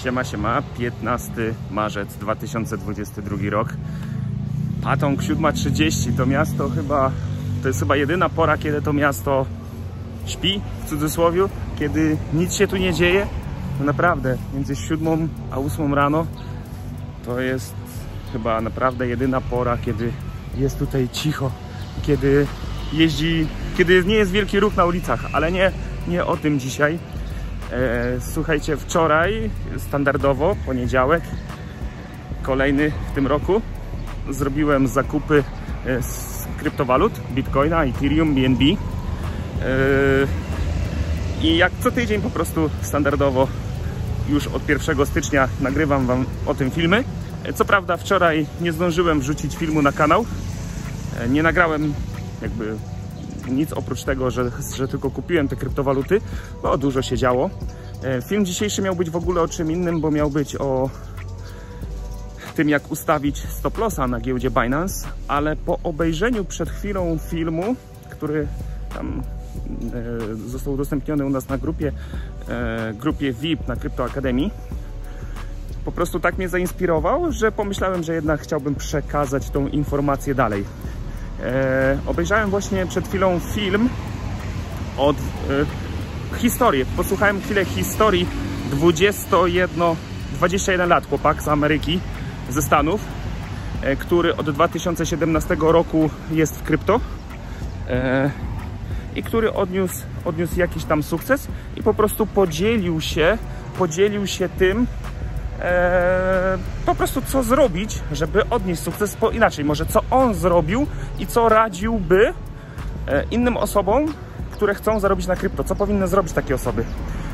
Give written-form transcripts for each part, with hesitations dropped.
Siema, siema, 15 marzec 2022 rok. Patong 7:30, to miasto to jest chyba jedyna pora, kiedy to miasto śpi, w cudzysłowie, kiedy nic się tu nie dzieje. No naprawdę, między 7 a 8 rano to jest chyba naprawdę jedyna pora, kiedy jest tutaj cicho, kiedy nie jest wielki ruch na ulicach, ale nie o tym dzisiaj. Słuchajcie, wczoraj standardowo, poniedziałek, kolejny w tym roku, zrobiłem zakupy z kryptowalut, Bitcoina, Ethereum, BNB. I jak co tydzień po prostu standardowo już od 1 stycznia nagrywam wam o tym filmy. Co prawda wczoraj nie zdążyłem wrzucić filmu na kanał. Nie nagrałem jakby nic oprócz tego, że tylko kupiłem te kryptowaluty, bo dużo się działo. Film dzisiejszy miał być w ogóle o czym innym, bo miał być o tym, jak ustawić stop lossa na giełdzie Binance, ale po obejrzeniu przed chwilą filmu, który tam został udostępniony u nas na grupie VIP na Crypto Academy, po prostu tak mnie zainspirował, że pomyślałem, że jednak chciałbym przekazać tą informację dalej. Obejrzałem właśnie przed chwilą film od historii. Posłuchałem chwilę historii 21 lat chłopak z Ameryki, ze Stanów, który od 2017 roku jest w krypto i który odniósł jakiś tam sukces i po prostu podzielił się tym, po prostu co zrobić, żeby odnieść sukces, inaczej może co on zrobił i co radziłby innym osobom, które chcą zarobić na krypto, co powinny zrobić takie osoby.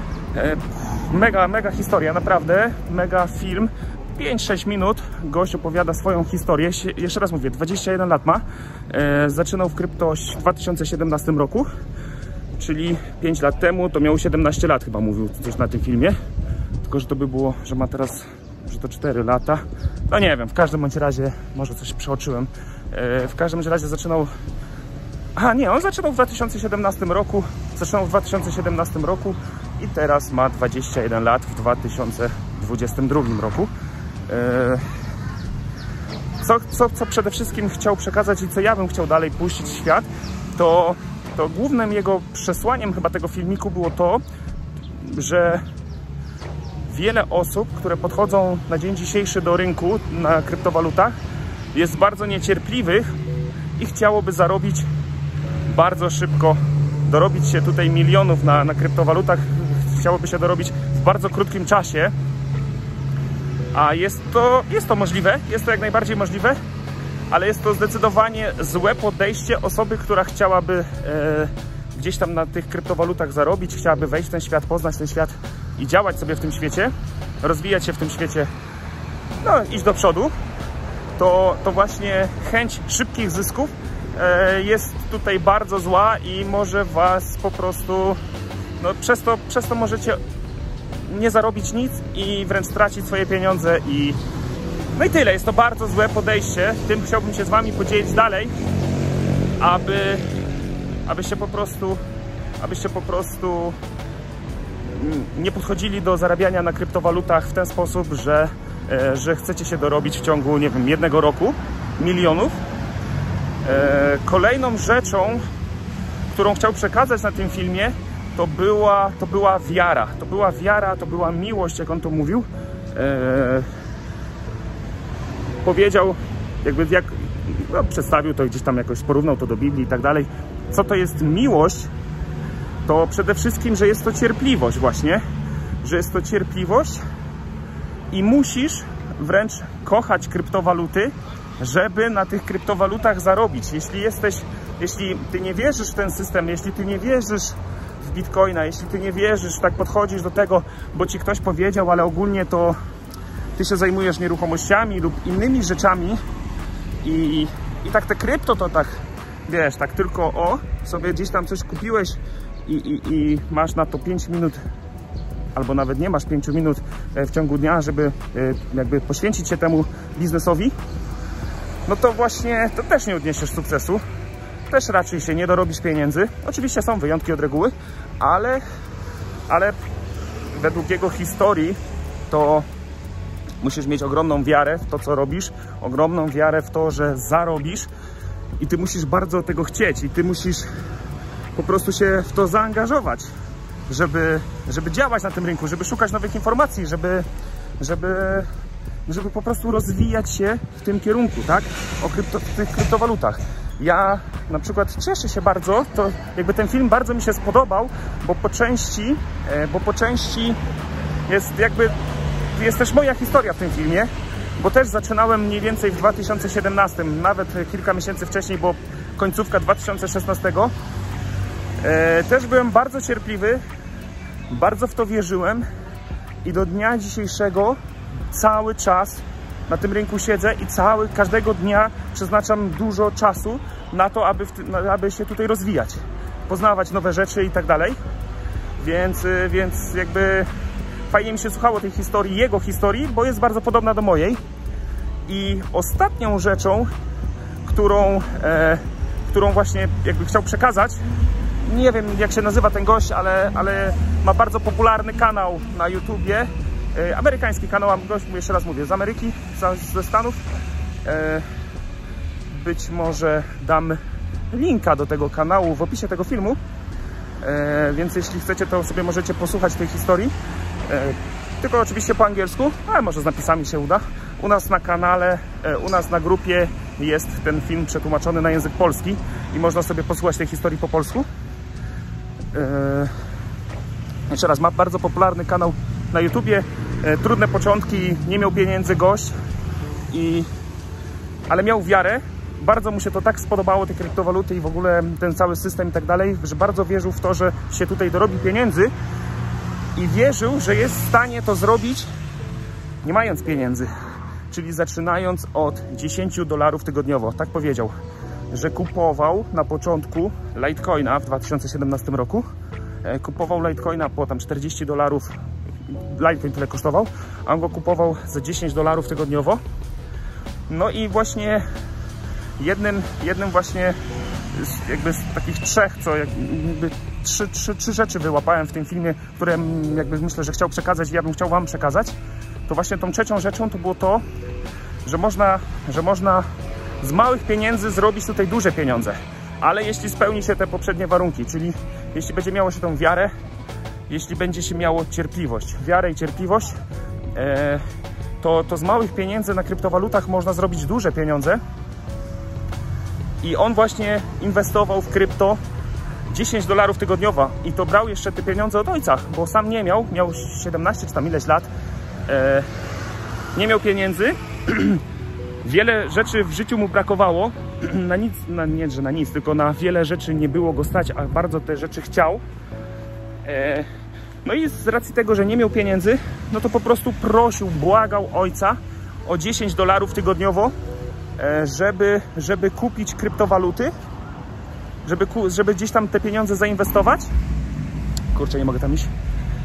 Mega historia, naprawdę mega film, 5-6 minut gość opowiada swoją historię. Jeszcze raz mówię, 21 lat ma, zaczynał w krypto w 2017 roku, czyli 5 lat temu, to miał 17 lat chyba, mówił coś na tym filmie. Tylko że to by było, że ma teraz, że to 4 lata. No nie wiem, w każdym bądź razie, może coś przeoczyłem. W każdym razie zaczynał... on zaczynał w 2017 roku. I teraz ma 21 lat w 2022 roku. Co przede wszystkim chciał przekazać i co ja bym chciał dalej puścić w świat, to głównym jego przesłaniem chyba tego filmiku było to, że wiele osób, które podchodzą na dzień dzisiejszy do rynku na kryptowalutach, jest bardzo niecierpliwych i chciałoby zarobić bardzo szybko, dorobić się tutaj milionów na kryptowalutach, chciałoby się dorobić w bardzo krótkim czasie. A jest to możliwe, jest to jak najbardziej możliwe, ale jest to zdecydowanie złe podejście osoby, która chciałaby gdzieś tam na tych kryptowalutach zarobić, chciałaby wejść w ten świat, poznać ten świat i działać sobie w tym świecie, rozwijać się w tym świecie, no iść do przodu. To właśnie chęć szybkich zysków jest tutaj bardzo zła i może was po prostu, no przez to możecie nie zarobić nic i wręcz stracić swoje pieniądze no i tyle. Jest to bardzo złe podejście. Tym chciałbym się z wami podzielić dalej, abyście po prostu nie podchodzili do zarabiania na kryptowalutach w ten sposób, że chcecie się dorobić w ciągu, nie wiem, 1 roku milionów. Kolejną rzeczą, którą chciał przekazać na tym filmie, to była wiara. To była miłość, jak on to mówił. Powiedział, przedstawił to gdzieś tam jakoś, porównał to do Biblii i tak dalej. Co to jest miłość? To przede wszystkim, że jest to cierpliwość właśnie, że jest to cierpliwość i musisz wręcz kochać kryptowaluty, żeby na tych kryptowalutach zarobić. Jeśli ty nie wierzysz w ten system, jeśli ty nie wierzysz w Bitcoina, jeśli ty nie wierzysz, tak podchodzisz do tego, bo ci ktoś powiedział, ale ogólnie to ty się zajmujesz nieruchomościami lub innymi rzeczami i tak te krypto to tak, wiesz, tak tylko sobie gdzieś tam coś kupiłeś i masz na to 5 minut, albo nawet nie masz 5 minut w ciągu dnia, żeby jakby poświęcić się temu biznesowi, no to właśnie to też nie odniesiesz sukcesu, też raczej się nie dorobisz pieniędzy. Oczywiście są wyjątki od reguły, ale według jego historii to musisz mieć ogromną wiarę w to, co robisz, ogromną wiarę w to, że zarobisz i ty musisz bardzo tego chcieć i ty musisz po prostu się w to zaangażować, żeby działać na tym rynku, żeby szukać nowych informacji, żeby po prostu rozwijać się w tym kierunku, tak? W tych kryptowalutach. Ja na przykład cieszę się bardzo, to jakby ten film bardzo mi się spodobał, bo po części jest też moja historia w tym filmie, bo też zaczynałem mniej więcej w 2017, nawet kilka miesięcy wcześniej, bo końcówka 2016. Też byłem bardzo cierpliwy, bardzo w to wierzyłem i do dnia dzisiejszego cały czas na tym rynku siedzę i każdego dnia przeznaczam dużo czasu na to, aby się tutaj rozwijać, poznawać nowe rzeczy i tak dalej. Więc jakby fajnie mi się słuchało tej historii, jego historii, bo jest bardzo podobna do mojej. I ostatnią rzeczą, którą właśnie jakby chciał przekazać, nie wiem jak się nazywa ten gość, ale ma bardzo popularny kanał na YouTubie, amerykański kanał, gość, jeszcze raz mówię, z Ameryki, ze Stanów. Być może dam linka do tego kanału w opisie tego filmu, więc jeśli chcecie, to sobie możecie posłuchać tej historii, tylko oczywiście po angielsku, ale może z napisami się uda. U nas na kanale, u nas na grupie jest ten film przetłumaczony na język polski i można sobie posłuchać tej historii po polsku. Jeszcze raz, ma bardzo popularny kanał na YouTubie, trudne początki, nie miał pieniędzy gość, ale miał wiarę. Bardzo mu się to tak spodobało, te kryptowaluty i w ogóle ten cały system i tak dalej, że bardzo wierzył w to, że się tutaj dorobi pieniędzy i wierzył, że jest w stanie to zrobić nie mając pieniędzy, czyli zaczynając od $10 tygodniowo. Tak powiedział, że kupował na początku Litecoina w 2017 roku. Kupował Litecoina po tam $40. Litecoin tyle kosztował, a on go kupował za $10 tygodniowo. No i właśnie jednym właśnie jakby z takich trzech, co jakby trzy rzeczy wyłapałem w tym filmie, które jakby myślę, że chciał przekazać i ja bym chciał wam przekazać, to właśnie tą trzecią rzeczą to było to, że można z małych pieniędzy zrobić tutaj duże pieniądze, ale jeśli spełni się te poprzednie warunki, czyli jeśli będzie miało się tą wiarę, jeśli będzie się miało cierpliwość, wiarę i cierpliwość, to z małych pieniędzy na kryptowalutach można zrobić duże pieniądze. I on właśnie inwestował w krypto $10 tygodniowo i to brał jeszcze te pieniądze od ojca, bo sam nie miał 17 czy tam ileś lat, nie miał pieniędzy, wiele rzeczy w życiu mu brakowało, nie że na nic, tylko na wiele rzeczy nie było go stać, a bardzo te rzeczy chciał. No i z racji tego, że nie miał pieniędzy, no to po prostu prosił, błagał ojca o $10 tygodniowo, żeby kupić kryptowaluty, żeby gdzieś tam te pieniądze zainwestować. Kurczę, nie mogę tam iść.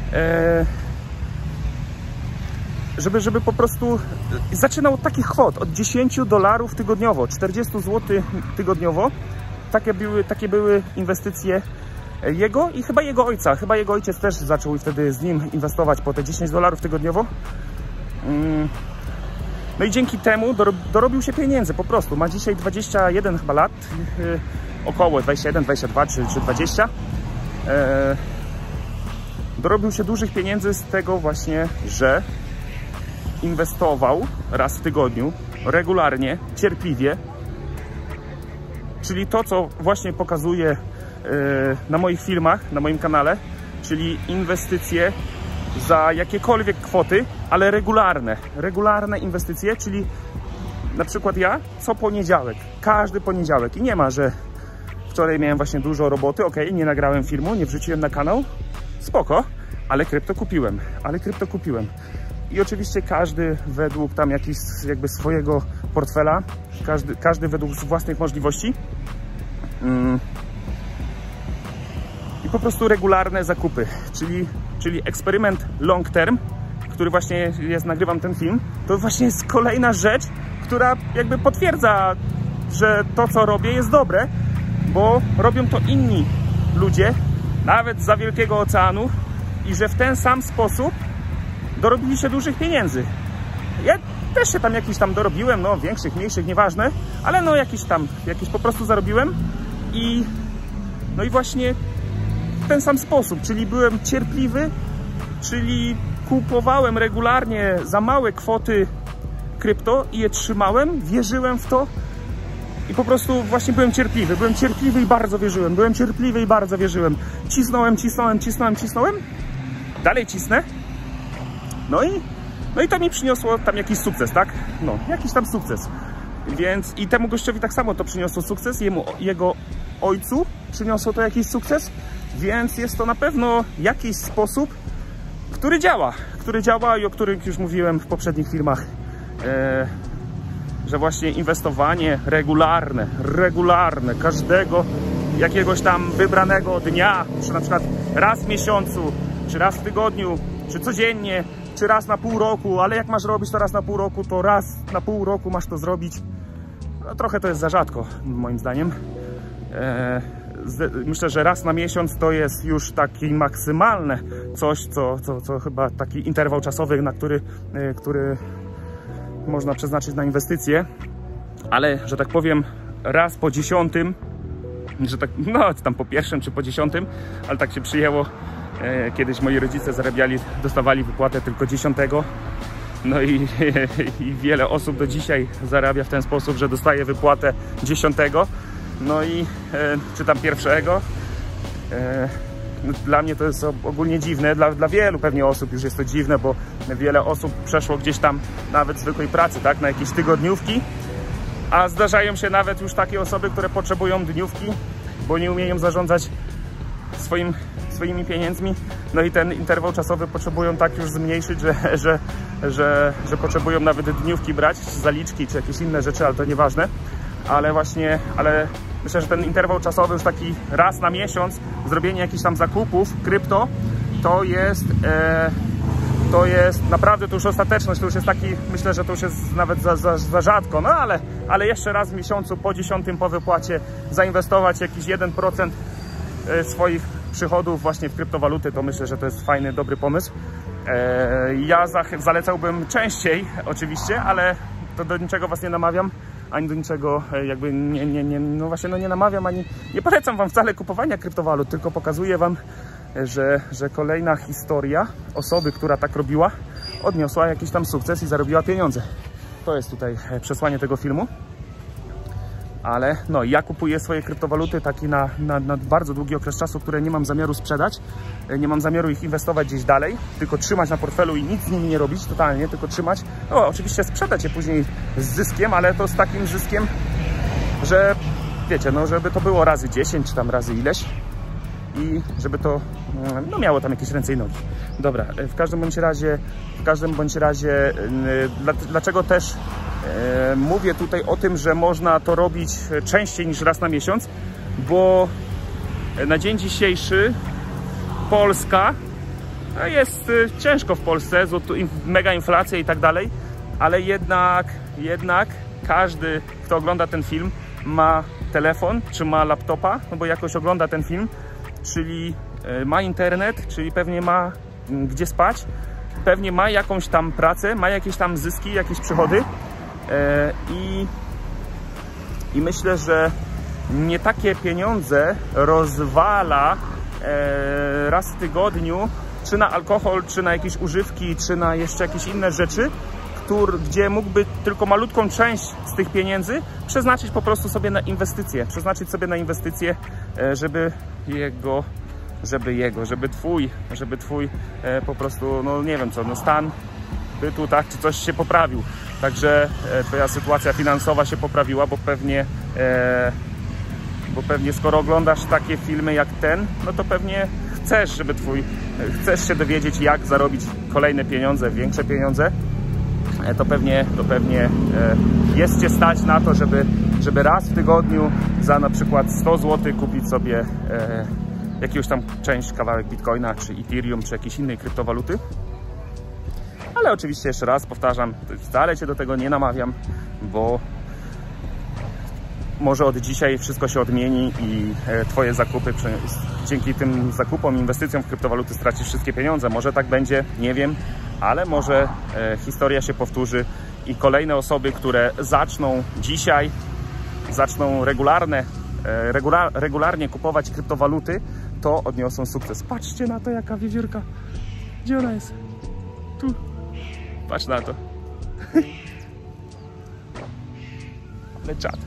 Żeby po prostu zaczynał od takich kwot, od $10 tygodniowo, 40 zł tygodniowo. Takie były inwestycje jego i chyba jego ojca. Chyba jego ojciec też zaczął wtedy z nim inwestować po te $10 tygodniowo. No i dzięki temu dorobił się pieniędzy po prostu. Ma dzisiaj 21 chyba lat, około 21, 22 czy 20. Dorobił się dużych pieniędzy z tego właśnie, że inwestował raz w tygodniu, regularnie, cierpliwie. Czyli to, co właśnie pokazuję na moich filmach, na moim kanale, czyli inwestycje za jakiekolwiek kwoty, ale regularne inwestycje, czyli na przykład ja co poniedziałek, każdy poniedziałek i nie ma, że wczoraj miałem właśnie dużo roboty, ok, nie nagrałem filmu, nie wrzuciłem na kanał, spoko, ale krypto kupiłem. I oczywiście każdy według tam jakiś jakby swojego portfela, każdy według własnych możliwości. I po prostu regularne zakupy, czyli eksperyment long term, który właśnie nagrywam ten film, to właśnie jest kolejna rzecz, która jakby potwierdza, że to, co robię, jest dobre, bo robią to inni ludzie, nawet zza wielkiego oceanu, i że w ten sam sposób dorobili się dużych pieniędzy. Ja też się tam jakiś tam dorobiłem, no większych, mniejszych, nieważne, ale no jakiś po prostu zarobiłem i no i właśnie w ten sam sposób, czyli byłem cierpliwy, czyli kupowałem regularnie za małe kwoty krypto i je trzymałem, wierzyłem w to i po prostu właśnie byłem cierpliwy i bardzo wierzyłem, cisnąłem, dalej cisnę, no i to mi przyniosło tam jakiś sukces, tak? No, jakiś tam sukces. Więc i temu gościowi tak samo to przyniosło sukces, jego ojcu przyniosło to jakiś sukces, więc jest to na pewno jakiś sposób, który działa i o którym już mówiłem w poprzednich filmach, że właśnie inwestowanie regularne, każdego jakiegoś tam wybranego dnia, czy na przykład raz w miesiącu, czy raz w tygodniu, czy codziennie, czy raz na pół roku, ale jak masz robić to raz na pół roku, to raz na pół roku masz to zrobić. No, trochę to jest za rzadko, moim zdaniem. Myślę, że raz na miesiąc to jest już taki maksymalne coś, co chyba taki interwał czasowy, na który można przeznaczyć na inwestycje, ale, że tak powiem, raz po 10, że tak, no tam po 1 czy po 10, ale tak się przyjęło. Kiedyś moi rodzice dostawali wypłatę tylko 10. No i wiele osób do dzisiaj zarabia w ten sposób, że dostaje wypłatę 10. No i czy tam 1. Dla mnie to jest ogólnie dziwne, dla wielu pewnie osób już jest to dziwne, bo wiele osób przeszło gdzieś tam nawet zwykłej pracy, tak, na jakieś tygodniówki, a zdarzają się nawet już takie osoby, które potrzebują dniówki, bo nie umieją zarządzać swoimi pieniędzmi, no i ten interwał czasowy potrzebują tak już zmniejszyć, że potrzebują nawet dniówki brać, zaliczki czy jakieś inne rzeczy, ale to nieważne, ale myślę, że ten interwał czasowy już taki raz na miesiąc, zrobienie jakichś tam zakupów krypto, to jest naprawdę, to już ostateczność, to już jest taki, myślę, że to już jest nawet za rzadko, no ale jeszcze raz w miesiącu po 10 po wypłacie zainwestować jakiś 1% swoich przychodów właśnie w kryptowaluty, to myślę, że to jest fajny, dobry pomysł. Ja zalecałbym częściej oczywiście, ale to do niczego was nie namawiam, ani do niczego jakby no właśnie nie namawiam, ani nie polecam wam wcale kupowania kryptowalut, tylko pokazuję wam, że kolejna historia osoby, która tak robiła, odniosła jakiś tam sukces i zarobiła pieniądze. To jest tutaj przesłanie tego filmu. Ale no, ja kupuję swoje kryptowaluty taki na bardzo długi okres czasu, które nie mam zamiaru sprzedać. Nie mam zamiaru ich inwestować gdzieś dalej, tylko trzymać na portfelu i nic z nimi nie robić totalnie, tylko trzymać. No, oczywiście sprzedać je później z zyskiem, ale to z takim zyskiem, że wiecie, no żeby to było razy 10 czy tam razy ileś i żeby to no, miało tam jakieś ręce i nogi. Dobra, w każdym bądź razie dlaczego też mówię tutaj o tym, że można to robić częściej niż raz na miesiąc, bo na dzień dzisiejszy Polska, jest ciężko w Polsce, mega inflacja i tak dalej, ale jednak każdy, kto ogląda ten film, ma telefon czy ma laptopa, no bo jakoś ogląda ten film, czyli ma internet, czyli pewnie ma gdzie spać, pewnie ma jakąś tam pracę, ma jakieś tam zyski, jakieś przychody. I myślę, że nie takie pieniądze rozwala raz w tygodniu, czy na alkohol, czy na jakieś używki, czy na jeszcze jakieś inne rzeczy, gdzie mógłby tylko malutką część z tych pieniędzy przeznaczyć po prostu sobie na inwestycje, żeby twój po prostu, no nie wiem co, no stan bytu, tak, czy coś się poprawił. Także twoja sytuacja finansowa się poprawiła, bo pewnie skoro oglądasz takie filmy jak ten, no to pewnie chcesz się dowiedzieć, jak zarobić kolejne pieniądze, większe pieniądze. To pewnie jest cię stać na to, żeby raz w tygodniu za na przykład 100 zł kupić sobie jakąś tam kawałek Bitcoina, czy Ethereum, czy jakiejś innej kryptowaluty. Ale oczywiście jeszcze raz powtarzam, wcale cię do tego nie namawiam, bo może od dzisiaj wszystko się odmieni i twoje zakupy, dzięki tym zakupom, inwestycjom w kryptowaluty stracisz wszystkie pieniądze. Może tak będzie, nie wiem, ale może historia się powtórzy i kolejne osoby, które zaczną dzisiaj, regularnie kupować kryptowaluty, to odniosą sukces. Patrzcie na to, jaka wiewiórka. Gdzie ona jest? Tu. Patrz na to. Ale czad.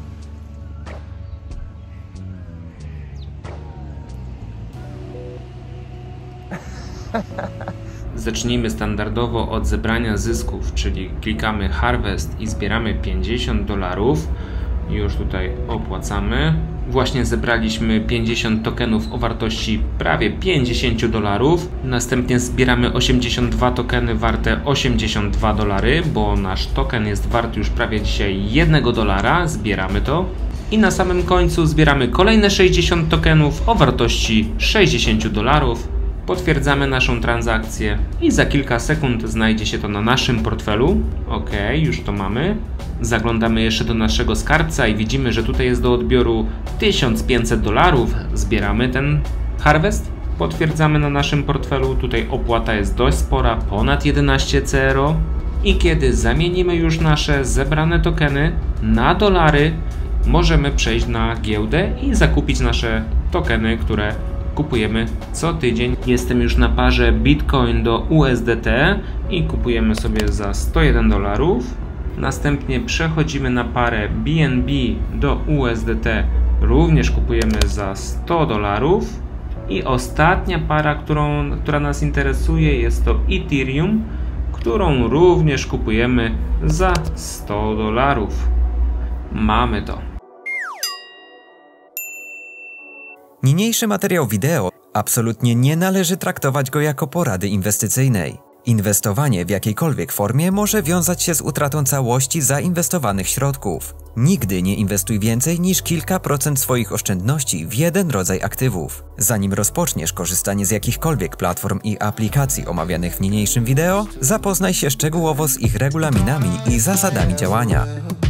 Zacznijmy standardowo od zebrania zysków, czyli klikamy Harvest i zbieramy $50. Już tutaj opłacamy. Właśnie zebraliśmy 50 tokenów o wartości prawie $50. Następnie zbieramy 82 tokeny warte $82, bo nasz token jest wart już prawie dzisiaj $1. Zbieramy to. I na samym końcu zbieramy kolejne 60 tokenów o wartości $60. Potwierdzamy naszą transakcję i za kilka sekund znajdzie się to na naszym portfelu. Ok, już to mamy. Zaglądamy jeszcze do naszego skarbca i widzimy, że tutaj jest do odbioru $1500. Zbieramy ten harvest. Potwierdzamy na naszym portfelu. Tutaj opłata jest dość spora, ponad 11 CRO. I kiedy zamienimy już nasze zebrane tokeny na dolary, możemy przejść na giełdę i zakupić nasze tokeny, które kupujemy co tydzień. Jestem już na parze Bitcoin do USDT i kupujemy sobie za $101. Następnie przechodzimy na parę BNB do USDT, również kupujemy za $100. I ostatnia para, która nas interesuje, jest to Ethereum, którą również kupujemy za $100. Mamy to. Niniejszy materiał wideo absolutnie nie należy traktować go jako porady inwestycyjnej. Inwestowanie w jakiejkolwiek formie może wiązać się z utratą całości zainwestowanych środków. Nigdy nie inwestuj więcej niż kilka procent swoich oszczędności w jeden rodzaj aktywów. Zanim rozpoczniesz korzystanie z jakichkolwiek platform i aplikacji omawianych w niniejszym wideo, zapoznaj się szczegółowo z ich regulaminami i zasadami działania.